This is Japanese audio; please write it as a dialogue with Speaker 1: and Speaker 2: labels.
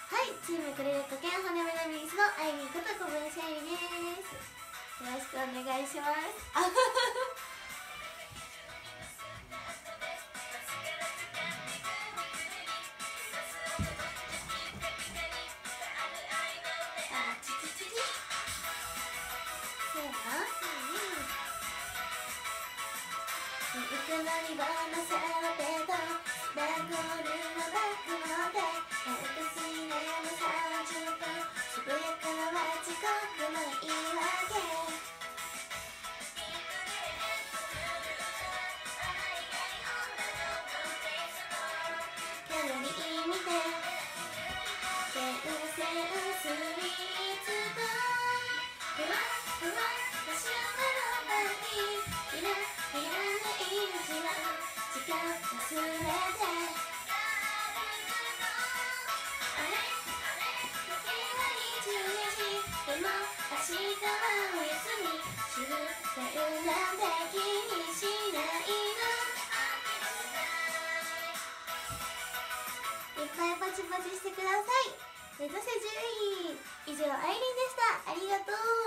Speaker 1: はい、チームクレヨンとケンハネメナミーズのアイミンこと小林愛理です。よろしくお願いします。そうやな。いくのリボンのセロテとダンゴールのバックモで私に悩む30分渋谷からは遅刻の言い訳カロリー見て厳選スイーツとふわふわマシュマロパーティーいらない命は時間忘れてあれ時は24時でも明日はお休み終電なんて気にしないのいっぱいパチパチしてください。目指せ10位以上、アイリンでした。ありがとう。